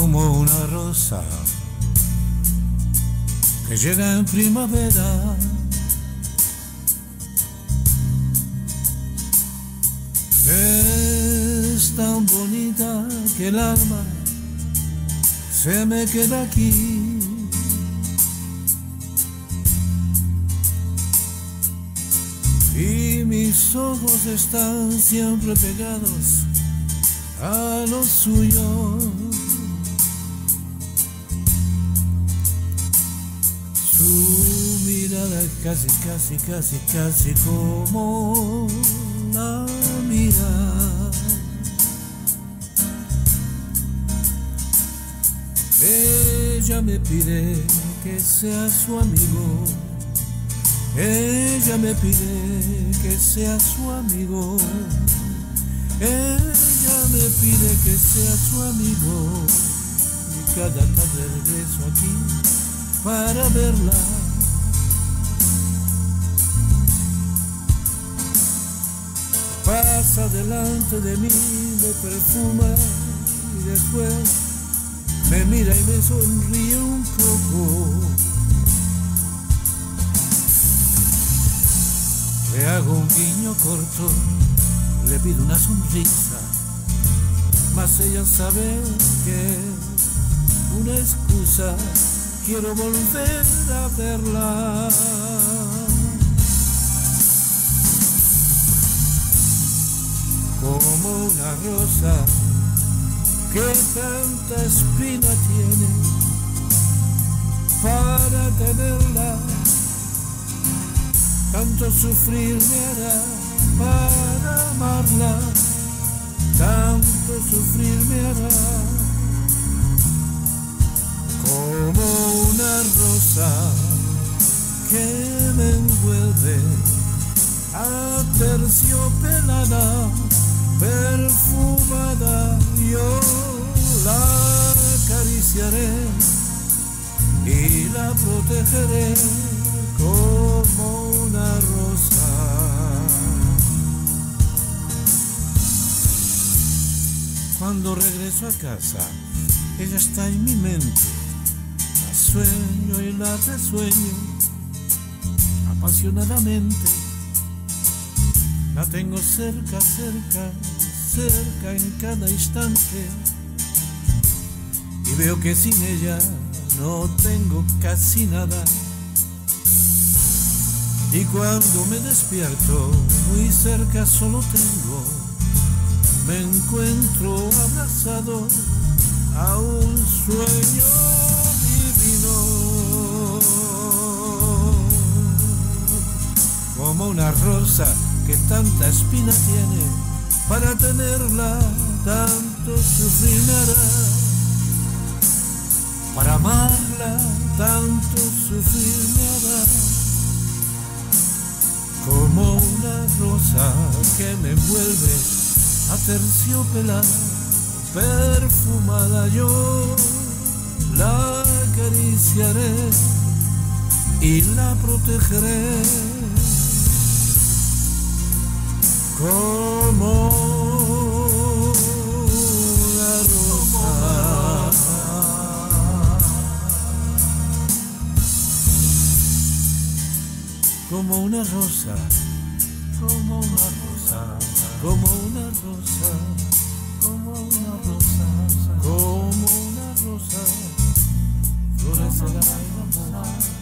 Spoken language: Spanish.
como una rosa que llega en primavera. Es tan bonita que el alma se me queda aquí. Y mis ojos están siempre pegados a lo suyo. Su mirada casi como la mía. Ella me pide que sea su amigo. Ella me pide que sea su amigo. Ella me pide que sea su amigo. Y cada tarde regreso aquí para verla. Pasa delante de mí, me perfuma y después me mira y me sonríe un poco. Le hago un guiño corto, le pido una sonrisa, mas ella sabe que es una excusa. Quiero volver a verla. Como una rosa que tanta espina tiene, para tenerla tanto sufrir me hará. Para amarla tanto sufrir me hará. Como una rosa que me envuelve aterciopelada, perfumada, yo la acariciaré y la protegeré como una rosa. Cuando regreso a casa, ella está en mi mente. La sueño y la resueño apasionadamente. La tengo cerca en cada instante. Y veo que sin ella no tengo casi nada. Y cuando me despierto, muy cerca solo me encuentro abrazado a un sueño divino. Como una rosa que tanta espina tiene, para tenerla tanto sufrir me hará. Para amarla tanto sufrir me hará. Como una rosa que me envuelve aterciopelada, perfumada, yo la acariciaré y la protegeré como una rosa. Como una rosa, como una rosa, como una rosa, como una rosa, como una rosa, florecerá el amor.